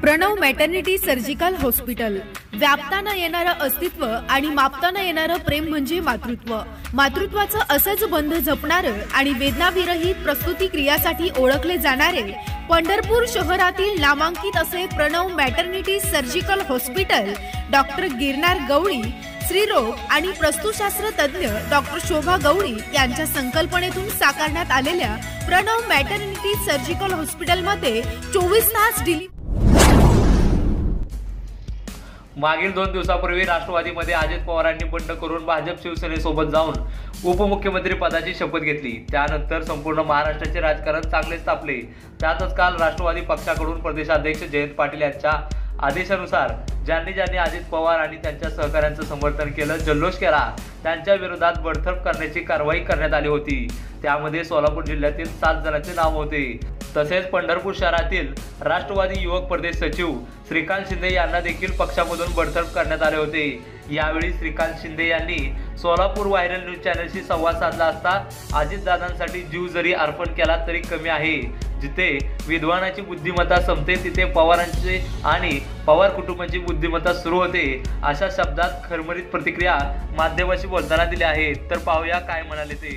Pranab maternity surgical hospital. व्यापता न येणारं अस्तित्व आणि मापता न येणारं प्रेम म्हणजे मातृत्व. मातृत्वाचं असंच बंध जपणारं आणि वेदनाविरहित प्रस्तुती क्रियासाठी ओळखले जाणारे पंढरपूर शहरातील नामांकित असे Pranav maternity surgical hospital doctor Girnar Gawali, स्त्रीरोग आणि प्रसूतीशास्त्र तज्ञ डॉक्टर शोभा गवळी यांच्या संकल्पनेतून साकारण्यात आलेल्या प्रणव मॅटर्निटी सर्जिकल हॉस्पिटलमध्ये 24 तास डिलिव्हरी. मागील 2 दिवसापूर्वी राष्ट्रवादीमध्ये अजित पवारांनी बंड करून भाजप शिवसेनेसोबत जाऊन उपमुख्यमंत्री पदाची शपथ घेतली. त्यानंतर संपूर्ण महाराष्ट्राचे राजकारण चांगलेच तापले. त्यातच काल राष्ट्रवादी पक्षाकडून प्रदेशाध्यक्ष जयंत पाटील यांच्या आदेशानुसार ज्यांनी अजित पवार आणि त्यांच्या सहकाऱ्यांचं समर्थन केलं, जल्लोष केला, त्यांच्या विरोधात बडतर्फ करण्याची कारवाई करण्यात आली होती. त्यामध्ये सोलापूर जिल्ह्यातील 7 जणांचे नाव होते. तसेच पंढरपूर शहरातील राष्ट्रवादी युवक प्रदेश सचिव श्रीकांत शिंदे यांना देखील पक्षामधून बडतर्फ करण्यात आले होते. यावेळी श्रीकांत शिंदे यांनी सोलापूर व्हायरल न्यूज चॅनलशी संवाद साधला असता अजितदादांसाठी जीव जरी अर्पण केला तरी कमी आहे. जिथे विद्वानाची बुद्धिमत्ता संपते तिथे पवारांची आणि पवार कुटुंबाची बुद्धिमत्ता सुरू होते, अशा शब्दात खरमरीत प्रतिक्रिया माध्यमाशी बोलताना दिली आहे. तर पाहूया काय म्हणाले ते.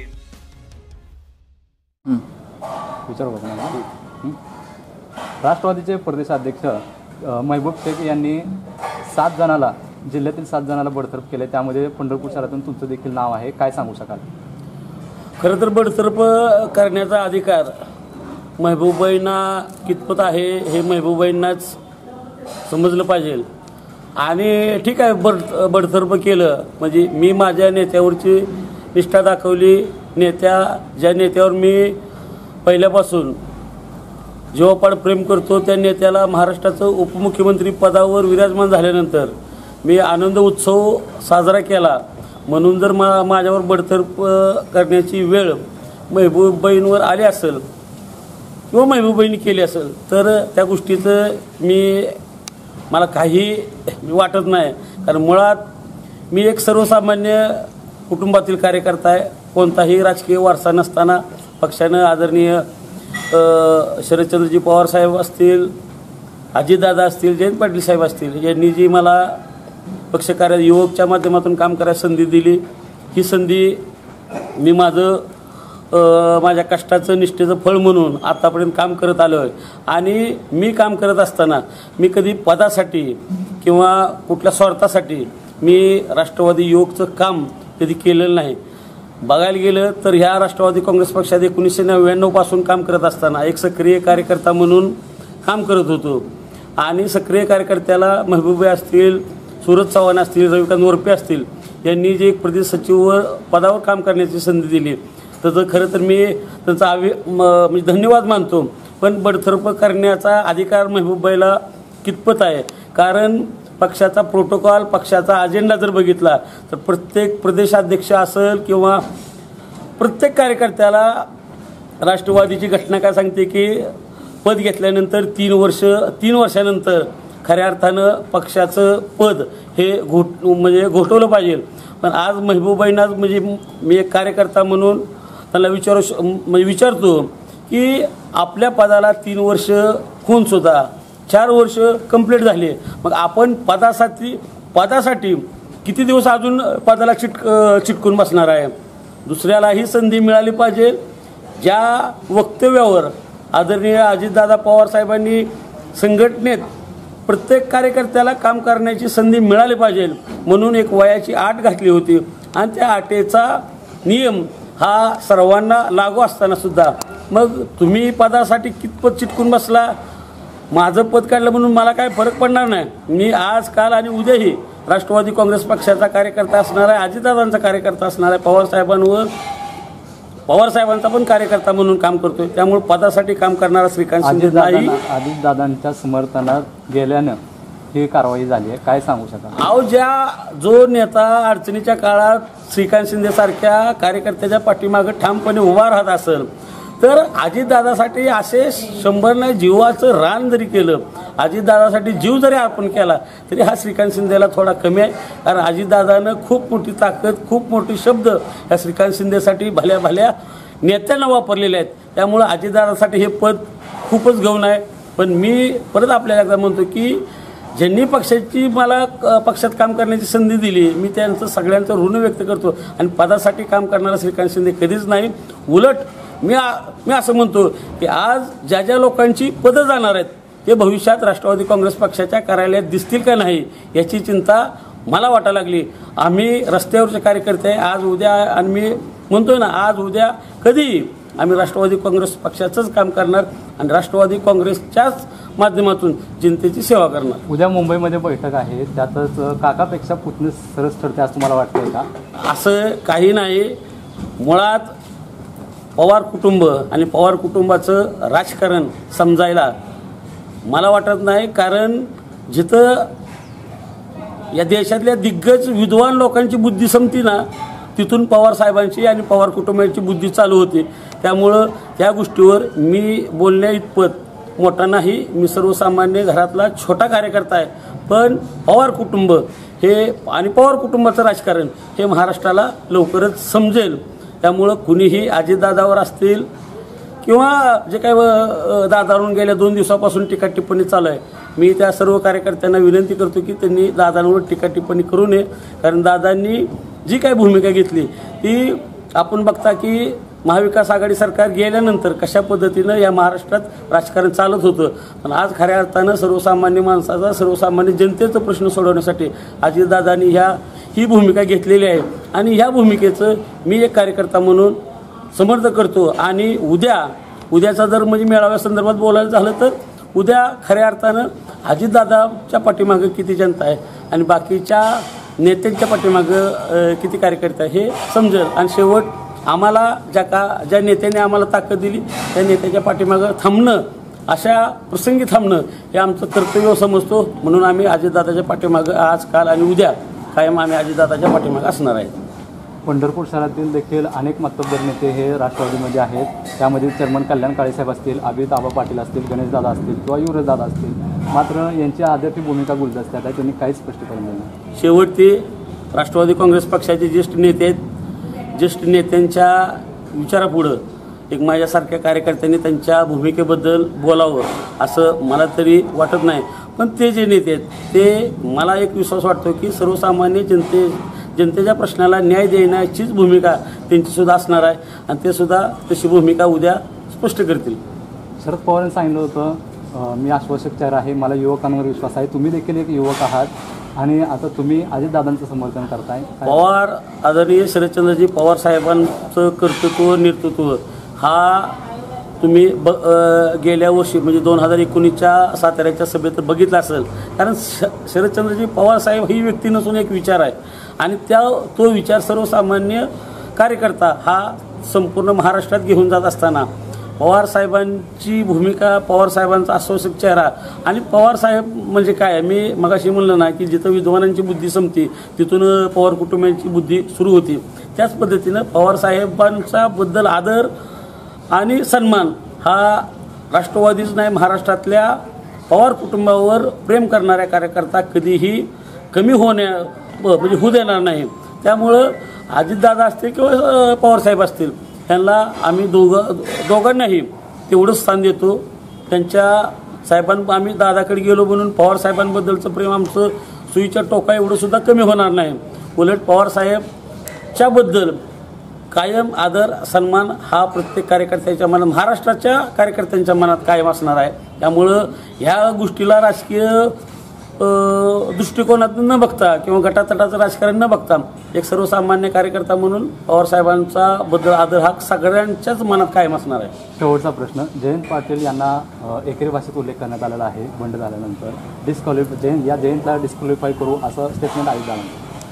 राष्ट्रवादीचे प्रदेशाध्यक्ष महबूब शेख यांनी 7 जणाला, जिल्ह्यातील 7 जणाला बडतर्फ केले. त्यामध्ये पंढरपूर शहरातून तुमचं देखील नाव आहे. काय सांगू शकाल? खरं तर बडतर्फ करण्याचा अधिकार महबूबाईंना कितपत आहे हे महबूबाईंनाच समजलं पाहिजे. आणि ठीक आहे, बडतर्फ केलं म्हणजे मी माझ्या नेत्यावरची निष्ठा दाखवली. ज्या नेत्यावर मी पहिल्यापासून जीवापाड प्रेम करतो त्या नेत्याला महाराष्ट्राचं उपमुख्यमंत्री पदावर विराजमान झाल्यानंतर मी आनंद उत्सव साजरा केला. म्हणून जर माझ्यावर बडतर्फ करण्याची वेळ महबूबाईंवर आली असेल किंवा महबूबाईंनी केली असेल तर त्या गोष्टीचं मला काही वाटत नाही. कारण मुळात मी एक सर्वसामान्य कुटुंबातील कार्यकर्ता आहे. कोणताही राजकीय वारसा नसताना पक्षानं आदरणीय शरदचंद्रजी पवार साहेब असतील, अजितदादा असतील, जयंत पाटील साहेब असतील यांनी जी मला पक्षकार्यात युवकच्या माध्यमातून काम करायची संधी दिली, ही संधी मी माझ्या कष्टाचं निष्ठेचं फळ म्हणून आतापर्यंत काम करत आलो आहे. आणि मी काम करत असताना मी कधी पदासाठी किंवा कुठल्या स्वार्थासाठी मी राष्ट्रवादी युवकचं काम कधी केलेलं नाही. बघायला गेलं तर ह्या राष्ट्रवादी काँग्रेस पक्षात 1999 पासून काम करत असताना एक सक्रिय कार्यकर्ता म्हणून काम करत होतो. आणि सक्रिय कार्यकर्त्याला महबूबा असतील, सुरज चव्हाण असतील, रविकांत वरपे असतील यांनी जे एक प्रदेश सचिव पदावर काम करण्याची संधी दिली त्याचं खरं तर मी त्यांचा म्हणजे धन्यवाद मानतो. पण बडतर्फ करण्याचा अधिकार महबूबाईला कितपत आहे? कारण पक्षाचा प्रोटोकॉल, पक्षाचा अजेंडा जर बघितला तर प्रत्येक प्रदेशाध्यक्ष असेल किंवा प्रत्येक कार्यकर्त्याला राष्ट्रवादीची घटना काय सांगते की पद घेतल्यानंतर 3 वर्षानंतर खऱ्या अर्थानं पक्षाचं पद हे घोटवलं पाहिजे. पण आज महबूबाईंना म्हणजे मी एक कार्यकर्ता म्हणून त्यांना विचारतो की आपल्या पदाला 3 वर्ष होऊन सुद्धा 4 वर्ष कंप्लीट झाले, मग आपण पदासाठी किती दिवस अजून पदाला चिटकून बसणार आहे? दुसऱ्याला ही संधी मिळाली पाहिजे. ज्या वक्तव्यावर आदरणीय अजितदादा पवार साहेबांनी संघटनेत प्रत्येक कार्यकर्त्याला काम करण्याची संधी मिळाली पाहिजे म्हणून एक वयाची अट घातली होती. आणि त्या अटेचा नियम हा सर्वांना लागू असताना सुद्धा मग तुम्ही पदासाठी कितपत चिटकून बसला? माझं पद काढलं म्हणून मला काय फरक पडणार नाही. मी आज, काल आणि उद्याही राष्ट्रवादी काँग्रेस पक्षाचा कार्यकर्ता असणार आहे, अजितदादांचा कार्यकर्ता असणार आहे, पवार साहेबांचा पण कार्यकर्ता म्हणून काम करतोय. त्यामुळे पदासाठी काम करणारा श्रीकांत शिंदे नाही. अजितदादांच्या समर्थनात गेल्यानं ही कारवाई झाली आहे. काय सांगू शकाल? जो नेता अडचणीच्या काळात श्रीकांत शिंदे सारख्या कार्यकर्त्याच्या पाठीमागे ठामपणे उभा राहत असेल तर अजितदादासाठी असे 100 नाही जीवाचं रान जरी केलं, अजितदादासाठी जीव जरी अर्पण केला तरी हा श्रीकांत शिंदेला थोडा कमी आहे. कारण अजितदादानं खूप मोठी ताकद, खूप मोठे शब्द या श्रीकांत शिंदेसाठी भल्या नेत्यांना वापरलेले आहेत. त्यामुळे अजितदादासाठी हे पद खूपच गौण आहे. पण मी परत आपल्याला एकदा म्हणतो की ज्यांनी पक्षाची मला पक्षात काम करण्याची संधी दिली, मी त्यांचं सगळ्यांचं ऋण व्यक्त करतो. आणि पदासाठी काम करणारा श्रीकांत शिंदे कधीच नाही. उलट मी असं म्हणतो की आज ज्या ज्या लोकांची पदं जाणार आहेत ते भविष्यात राष्ट्रवादी काँग्रेस पक्षाच्या कार्यालयात दिसतील का नाही याची चिंता मला वाटायला लागली. आम्ही रस्त्यावरचे कार्यकर्ते आज उद्या, आणि मी म्हणतोय ना आज उद्या कधी आम्ही राष्ट्रवादी काँग्रेस पक्षाचंच काम करणार आणि राष्ट्रवादी काँग्रेसच्याच माध्यमातून जनतेची सेवा करणार. उद्या मुंबईमध्ये बैठक आहे, त्यातच काकापेक्षा पुतणी सरस ठरते असं तुम्हाला वाटतंय का? असं काही नाही. मुळात पवार कुटुंब आणि पवार कुटुंबाचं राजकारण समजायला मला वाटत नाही. कारण जिथं या देशातल्या दिग्गज विद्वान लोकांची बुद्धी संपती ना, तिथून पवार साहेबांची आणि पवार कुटुंबाची बुद्धी चालू होती. त्यामुळं त्या गोष्टीवर मी बोलण्या इतपत मोठा नाही. मी सर्वसामान्य घरातला छोटा कार्यकर्ता आहे. पण पवार कुटुंब हे आणि पवार कुटुंबाचं राजकारण हे महाराष्ट्राला लवकरच समजेल. त्यामुळं कुणीही अजितदादावर असतील किंवा जे काही दादावरून गेल्या 2 दिवसापासून टीका टिप्पणी चालू आहे, मी त्या सर्व कार्यकर्त्यांना विनंती करतो की त्यांनी दादांवर टीका टिप्पणी करू नये. कारण दादांनी जी काही भूमिका घेतली ती आपण बघता की महाविकास आघाडी सरकार गेल्यानंतर कशा पद्धतीनं या महाराष्ट्रात राजकारण चालत होतं. पण आज खऱ्या अर्थानं सर्वसामान्य माणसाचा, सर्वसामान्य जनतेचा प्रश्न सोडवण्यासाठी अजितदादांनी ही भूमिका घेतलेली आहे. आणि ह्या भूमिकेचं मी एक कार्यकर्ता म्हणून समर्थन करतो. आणि उद्याचा जर म्हणजे मेळाव्यासंदर्भात बोलायला झालं तर उद्या खऱ्या अर्थानं अजितदादाच्या पाठीमागं किती जनता आहे आणि बाकीच्या नेत्यांच्या पाठीमागं किती कार्यकर्ते आहे हे समजेल. आणि शेवट आम्हाला ज्या नेत्याने आम्हाला ताकद दिली त्या नेत्याच्या पाठीमागं थांबणं, अशा प्रसंगी थांबणं हे आमचं कर्तव्य समजतो. म्हणून आम्ही अजितदादाच्या पाठीमागं आज, काल आणि उद्या कायम आम्ही अजितदादाच्या पाठीमागं असणार आहे. पंढरपूर शहरातील देखील अनेक मातब्बर नेते हे राष्ट्रवादीमध्ये आहेत. त्यामध्ये चेअरमन कल्याण काळेसाहेब असतील, अभिजित आबा पाटील असतील, गणेशदादा असतील किंवा युवराजदादा असतील. मात्र यांची आदर्श भूमिका गुलदस्त्यात आहे, त्यांनी काहीच स्पष्टीकरण दिलं नाही. शेवट ते राष्ट्रवादी काँग्रेस पक्षाचे ज्येष्ठ नेते आहेत. ज्येष्ठ नेत्यांच्या विचारापुढं एक माझ्यासारख्या कार्यकर्त्यांनी त्यांच्या भूमिकेबद्दल बोलावं असं मला तरी वाटत नाही. पण ते जे नेते आहेत ते मला एक विश्वास वाटतो की सर्वसामान्य जनतेच्या प्रश्नाला न्याय देण्याचीच भूमिका त्यांचीसुद्धा असणार आहे. आणि ते सुद्धा तशी भूमिका उद्या स्पष्ट करतील. शरद पवारांनी सांगितलं होतं मी आश्वासक चेहरा आहे, मला युवकांवर विश्वास आहे. तुम्ही देखील एक युवक आहात आणि आता तुम्ही अजितदादांचं समर्थन करताय. पवार आदरणीय शरदचंद्रजी पवार साहेबांचं कर्तृत्व, नेतृत्व हा तुम्ही गेल्या वर्षी म्हणजे 2019च्या साताऱ्याच्या सभेत बघितलं असेल. कारण शरदचंद्रजी पवार साहेब ही व्यक्ती नसून एक विचार आहे. आणि तो विचार सर्वसामान्य कार्यकर्ता हा संपूर्ण महाराष्ट्रात घेऊन जात असताना पवार साहेबांची भूमिका, पवार साहेबांचा आश्वासक चेहरा. आणि पवार साहेब म्हणजे काय, मी मगाशी म्हणलं ना की जिथं विद्वानांची बुद्धी संपती तिथून पवार कुटुंबाची बुद्धी सुरू होती. त्याच पद्धतीनं पवार साहेबांचा बद्दल आदर आणि सन्मान हा राष्ट्रवादीच नाही, महाराष्ट्रातल्या पवार कुटुंबावर प्रेम करणाऱ्या कार्यकर्ता कधीही कमी म्हणजे होऊ देणार नाही. त्यामुळं अजितदादा असतील किंवा पवारसाहेब असतील त्यांना आम्ही दोघांनाही तेवढंच स्थान देतो. त्यांच्या आम्ही दादाकडे गेलो म्हणून पवार साहेबांबद्दलचं प्रेम आमचं सुईच्या टोका एवढं सुद्धा कमी होणार नाही. उलट पवार साहेबच्याबद्दल कायम आदर, सन्मान हा प्रत्येक कार्यकर्त्याच्या मनात, महाराष्ट्राच्या कार्यकर्त्यांच्या मनात कायम असणार आहे. त्यामुळं ह्या गोष्टीला राजकीय दृष्टिकोनातून न बघता किंवा गटातटाचं राजकारण न बघता एक सर्वसामान्य कार्यकर्ता म्हणून पवारसाहेबांचा बद्दल आदर हा सगळ्यांच्याच मनात कायम असणार आहे. शेवटचा प्रश्न, जयंत पाटील यांना एकेरी भाषेत उल्लेख करण्यात आलेला आहे. बंड झाल्यानंतर जयंतला डिस्क्वालिफाय करू असं स्टेटमेंट आहे झालं.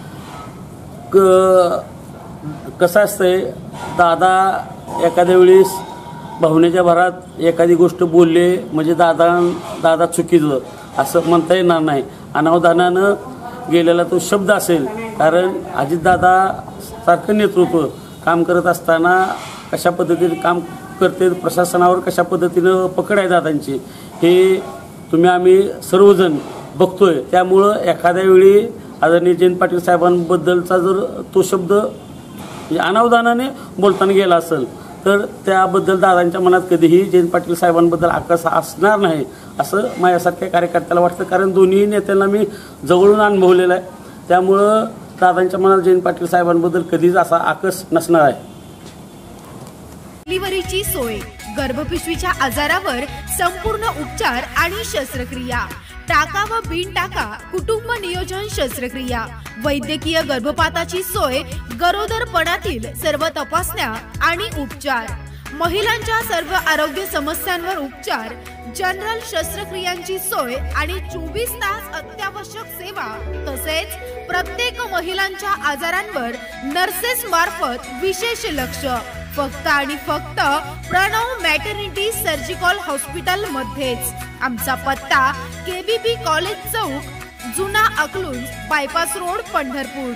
कसं असतंय, दादा एखाद्या वेळेस भावनेच्या भरात एखादी गोष्ट बोलले म्हणजे दादा चुकीचं असं म्हणता येणार नाही. अनावधानानं गेलेला तो शब्द असेल. कारण अजितदादा सारखं नेतृत्व काम करत असताना कशा पद्धतीने काम करते, प्रशासनावर कशा पद्धतीनं पकड आहे दादांची हे आम्ही सर्वजण बघतोय. त्यामुळं एखाद्या वेळी आदरणीय जयंत पाटील साहेबांबद्दलचा जर तो शब्द अनावधानाने बोलताना गेला असेल तर त्याबद्दल दादांच्या मनात कधीही जयंत पाटील साहेबांबद्दल आकस असणार नाही असं माझ्यासारख्या कार्यकर्त्याला वाटतं, कारण दोन्ही नेत्यांना मी जवळून अनुभवलेलं आहे. त्यामुळं दादांच्या मनात जयंत पाटील साहेबांबद्दल कधीच असा आकस नसणार आहे. डिलिव्हरीची सोय, गर्भपिशवीच्या आजारावर संपूर्ण उपचार आणि शस्त्रक्रिया, टाका व बिन टाका कुटुंब नियोजन शस्त्रक्रिया, वैद्यकीय गर्भपाताची सोय, गरोदरपणातील सर्व तपासण्या आणि उपचार, महिलांच्या सर्व आरोग्य समस्यांवर उपचार, जनरल शस्त्रक्रियांची सोय आणि 24 तास अत्यावश्यक सेवा, तसेच प्रत्येक महिलांच्या आजारांवर नर्सेस मार्फत विशेष लक्ष. फक्त आणि फक्त प्रणव मॅटर्निटी सर्जिकल हॉस्पिटल मध्येच. आमचा पत्ता केबीपी कॉलेज चौक, जुना अकलूज बायपास रोड, पंढरपूर.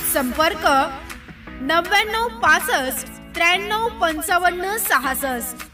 संपर्क 99 65 93 55 66.